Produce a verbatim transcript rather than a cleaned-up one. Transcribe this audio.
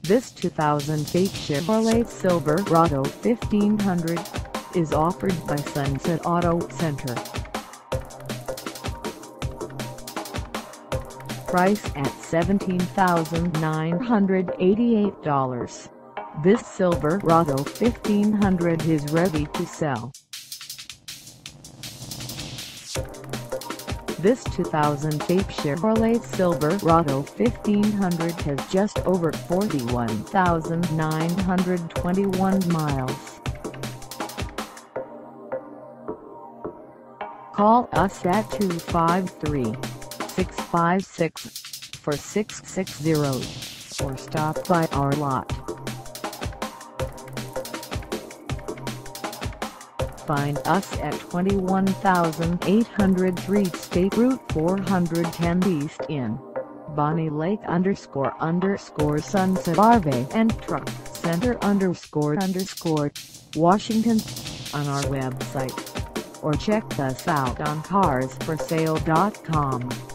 This two thousand eight Chevrolet Silverado fifteen hundred is offered by Sunset Auto Center. Price at seventeen thousand nine hundred eighty-eight dollars. This Silverado fifteen hundred is ready to sell. This two thousand eight Chevrolet Silverado fifteen hundred has just over forty-one thousand nine hundred twenty-one miles. Call us at two five three, six five six, four six six zero or stop by our lot. Find us at twenty-one thousand eight hundred three State Route four hundred ten East in Bonney Lake underscore underscore Sunset R V and Truck Center underscore underscore Washington on our website, or check us out on cars for sale dot com.